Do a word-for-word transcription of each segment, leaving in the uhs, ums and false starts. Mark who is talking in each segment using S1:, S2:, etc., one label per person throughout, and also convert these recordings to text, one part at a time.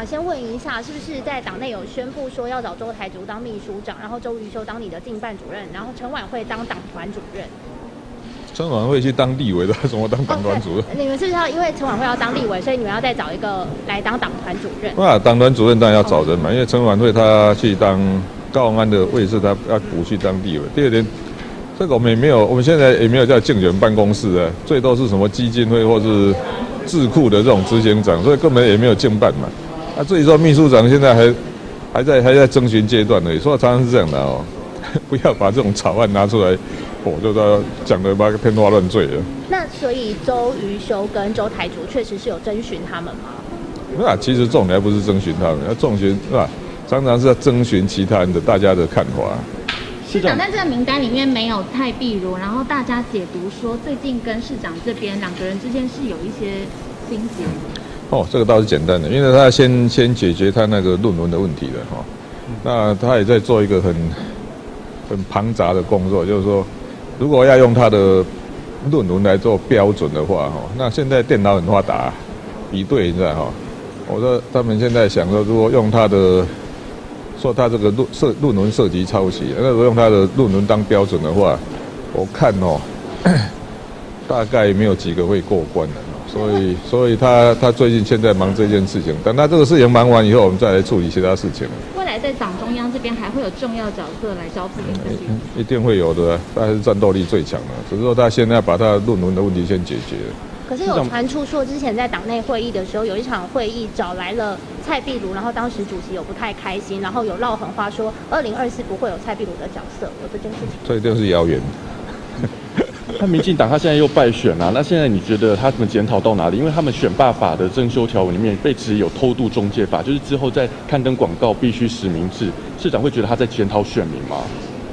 S1: 想先问一下，是不是在党内有宣布说要找周台竹当秘书长，然后周瑜修当你的竞办主任，然后陈婉慧当党团主任？
S2: 陈婉慧去当立委的，为什么当党团主任？哦、
S1: 你们是不是要因为陈婉慧要当立委，所以你们要再找一个来当党团主任？
S2: 啊，党团主任当然要找人嘛，因为陈婉慧她去当高虹安的位置，她要补去当立委。第二点，这个我们也没有，我们现在也没有叫竞选办公室啊，最多是什么基金会或是智库的这种执行长，所以根本也没有竞办嘛。啊，至于说秘书长现在还还在还在征询阶段而已，所以常常是这样的哦，不要把这种草案拿出来。我就在讲的把天花乱坠了。那
S1: 所以周瑜修跟周台竹确实是有征询他们吗？
S2: 没有啊，其实重点还不是征询他们，要征询是吧？常常是要征询其他人的大家的看法。
S3: 市长在这个名单里面没有蔡壁如，然后大家解读说最近跟市长这边两个人之间是有一些心结。
S2: 哦，这个倒是简单的，因为他先先解决他那个论文的问题了哈、哦。那他也在做一个很很庞杂的工作，就是说。如果要用他的论文来做标准的话，哈，那现在电脑很发达，比对你知道哈。我说他们现在想说，如果用他的说他这个论涉论文涉及抄袭，那如果用他的论文当标准的话，我看哦，大概没有几个会过关的。所以，所以他他最近现在忙这件事情，等他这个事情忙完以后，我们再来处理其他事情。
S3: 未来在党中央这边还会有重要角色来交付给自己、
S2: 嗯，一定会有的，他是战斗力最强的。只是说他现在要把他论文的问题先解决。
S1: 可是有传出说，之前在党内会议的时候，有一场会议找来了蔡壁如，然后当时主席有不太开心，然后有撂狠话说，二零二四不会有蔡壁如的角色，有这件事情。
S2: 这一定是谣言。
S4: 那民进党他现在又败选了、啊，那现在你觉得他们检讨到哪里？因为他们选罢法的增修条文里面被指有偷渡中介法，就是之后在刊登广告必须实名制，市长会觉得他在检讨选民吗？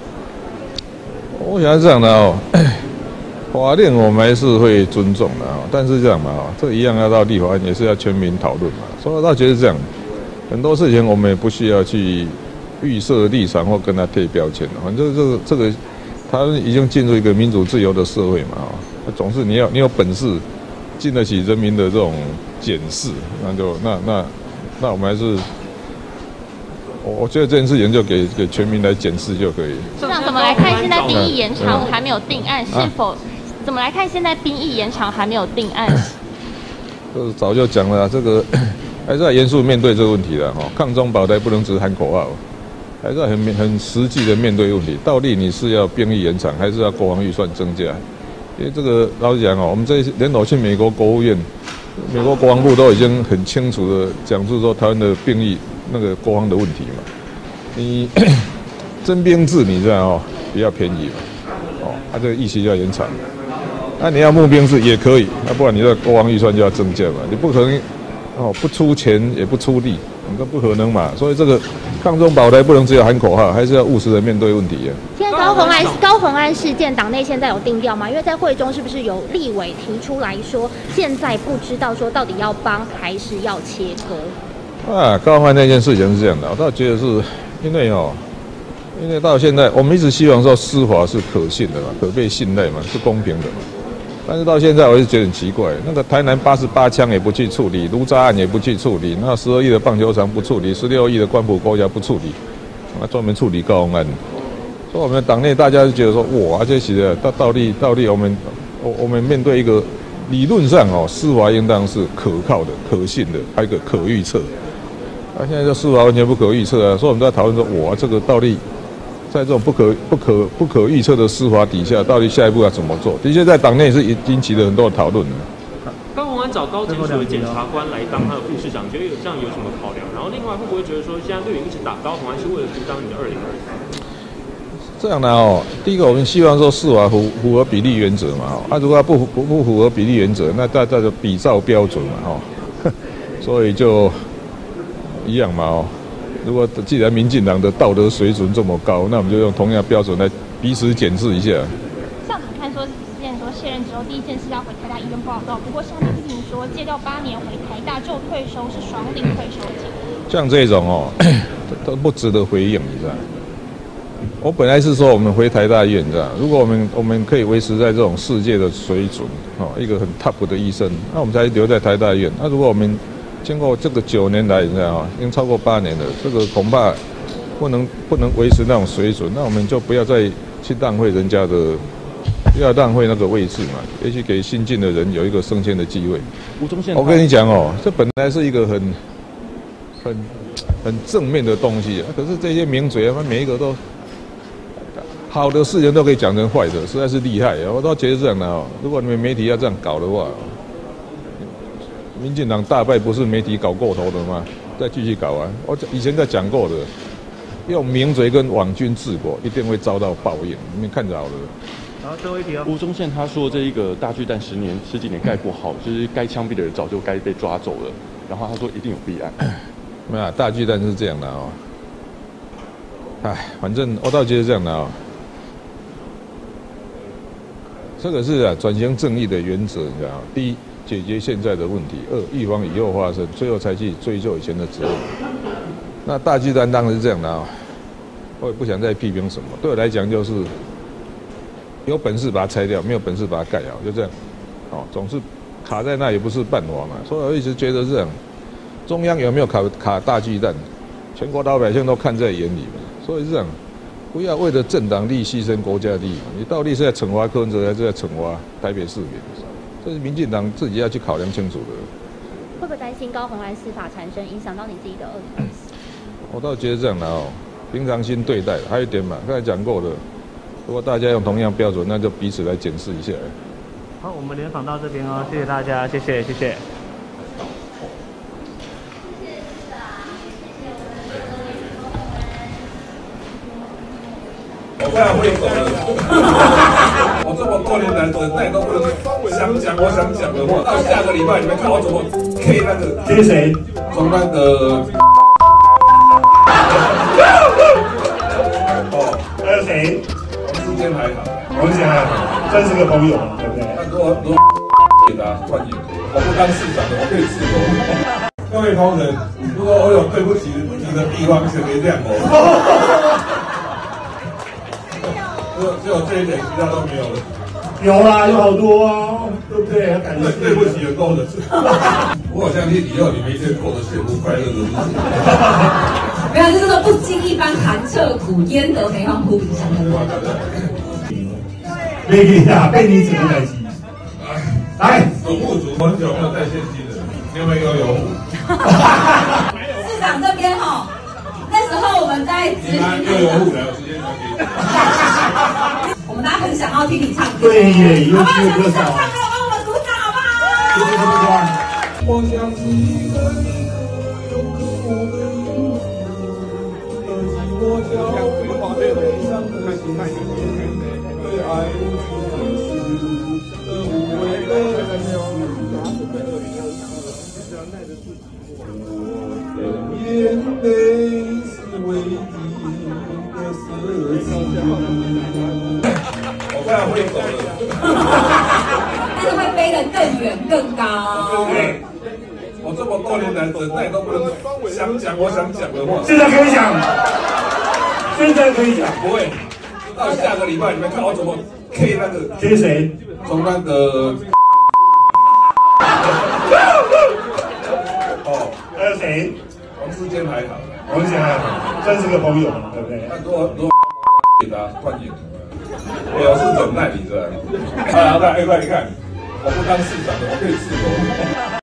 S2: 我想是这样的哦，法令我们还是会尊重的哦，但是这样嘛哦，这一样要到立法院也是要全民讨论嘛。所以我倒觉得这样，很多事情我们也不需要去预设立场或跟他贴标签的，反正这个这个。他已经进入一个民主自由的社会嘛，哦，总是你要你有本事，经得起人民的这种检视，那就那那那我们还是，我我觉得这件事情就给给全民来检视就可以。
S5: 市长怎么来看现在兵役延长还没有定案？是否怎么来看现在兵役延长还没有定案？
S2: 这早就讲了，这个还是要严肃面对这个问题的哈。抗中保台不能只喊口号。还是要很很实际的面对问题，到底你是要兵役延长，还是要国防预算增加？因为这个老实讲哦，我们这连我去美国国务院、美国国防部都已经很清楚的讲述说台湾的兵役那个国防的问题嘛。你征兵制你这样哦比较便宜嘛，哦，它、啊、这个役期就要延长。那、啊、你要募兵制也可以，那、啊、不然你的国防预算就要增加嘛，你不可能哦不出钱也不出力。这不可能嘛，所以这个抗中保台不能只有喊口号，还是要务实的面对问题啊。
S1: 现在高虹安高虹安事件，党内现在有定调吗？因为在会中是不是有立委提出来说，现在不知道说到底要帮还是要切割？
S2: 啊，高虹安那件事情是这样的，我倒觉得是因为哦，因为到现在我们一直希望说司法是可信的嘛，可被信赖嘛，是公平的嘛。但是到现在我是觉得很奇怪，那个台南八十八枪也不去处理，卢渣案也不去处理，那十二亿的棒球场不处理，十六亿的关埔国家不处理，那专门处理高虹安。所以我们党内大家就觉得说，哇，这些的到到底到底我们我我们面对一个理论上哦，司法应当是可靠的、可信的，还有一个可预测。那、啊、现在这司法完全不可预测啊，所以我们在讨论说，哇，这个到底。在这种不可不可不可预测的司法底下，到底下一步要怎么做？的确，在党内是引起了很多的讨论的。
S6: 高虹安找高检署的检察官来当他的副市长，觉得有这样有什么考量？然后另外会不会觉得说，现在绿营一直打高虹安是为了主张你的二零二三？
S2: 这样的哦，第一个我们希望说司法符符合比例原则嘛，哦，啊，如果不不不符合比例原则，那大家就比照标准嘛，哦，所以就一样嘛，哦。如果既然民进党的道德水准这么高，那我们就用同样标准来彼此检视一下。
S5: 校长看说，之前说卸任之后第一件事要回台大医院报道，不过上面批评说戒掉八年回台大就退休是双领退休金。
S2: 像这种哦，都不值得回应，你知道？我本来是说我们回台大医院，你知道？如果我们我们可以维持在这种世界的水准，哦，一个很 top 的医生，那我们才留在台大医院。那如果我们经过这个九年来，你知道吗？已经超过八年了，这个恐怕不能不能维持那种水准，那我们就不要再去浪费人家的，不要浪费那个位置嘛，也许给新进的人有一个升迁的机会。
S4: 吴宗宪，
S2: 我跟你讲哦，这本来是一个很很很正面的东西，可是这些名嘴，他们每一个都好的事情都可以讲成坏的，实在是厉害。我都觉得这样的哦，如果你们媒体要这样搞的话，民进党大败不是媒体搞过头的吗？再继续搞啊！我以前在讲过的，用名嘴跟网军治国，一定会遭到报应，你们看着好了。
S7: 然后最后一题哦，
S4: 吴宗宪他说这一个大巨蛋十年十几年盖不好，就是该枪毙的人早就该被抓走了。然后他说一定有弊案。
S2: 没有，大巨蛋是这样的哦。哎，反正我倒觉得这样的哦。这个是啊，转型正义的原则，你知道吗？第一，解决现在的问题；二，预防以后发生，最后才去追究以前的责任。那大巨蛋当然是这样的啊，我也不想再批评什么。对我来讲，就是有本事把它拆掉，没有本事把它盖好，就这样。哦，总是卡在那也不是办法嘛。所以我一直觉得这样，中央有没有卡卡大巨蛋，全国老百姓都看在眼里嘛。所以是这样。不要为了政党利益牺牲国家利益，你到底是在惩罚柯文哲，还是在惩罚台北市民？这是民进党自己要去考量清楚的。
S1: 会不会担心高虹安司法缠身，影响到你自己的二零二四？
S2: 我倒觉得这样的哦，平常心对待。还有一点嘛，刚才讲过的，如果大家用同样标准，那就彼此来检视一下。
S7: 好，我们联访到这边哦，谢谢大家，谢谢，谢谢。
S8: 我快要会走了，我这么多年来等待都不能想讲我想讲的话，到下个礼拜你们看我怎么 K 那个
S7: K 谁？
S8: 从那个哦，
S7: 还有谁？
S8: 王世坚还好，
S7: 王世坚还好，算是个朋友嘛，对不对？
S8: 那如果如果给他欢迎，我不当市长的，我可以吃肉。各位同仁，如果我有对不起你的地方，请原谅我。只有只有这一点，其他都没有了。
S7: 有啦，有好多啊，对不对？感觉
S8: 对不起，有够的。我相信以后你们一定过得幸福快乐的日子。
S9: 没有，就是说不经一番寒彻骨，焉得梅花扑鼻香的味。
S7: 没给啊，被你怎么代替？来，
S8: 总务组很久没有带现金了，因为又有虎。
S9: 市长这边哈，那时候我们在执行
S8: 又有虎来，我直接拿给你。
S9: 我们大家很想要听你唱歌，
S7: 对耶，有
S9: 好不好？
S7: 有歌手。
S9: 唱歌，帮我们鼓掌好不好？
S7: 谢谢大家。
S8: 我像是一个一个有刻薄的人，而寂寞叫我悲伤的心，对爱无处事的无谓的眼泪是唯一的色彩。我快要会走了。
S9: 但是会飞得更远更高。
S8: 对，我这么多年来等待都不能想讲我想讲的话，
S7: 现在可以讲，现在可以讲，
S8: 不会。到下个礼拜你们看我怎么 K 那个
S7: K 谁？
S8: 从那个哦，
S7: 还有谁？
S8: 王世坚还好，
S7: 王世坚还好，算是个朋友嘛，对不对？
S8: 那如果如果给他欢迎，我是忍耐你的。好，来，快点看，我不当市长的，我可以吃肉。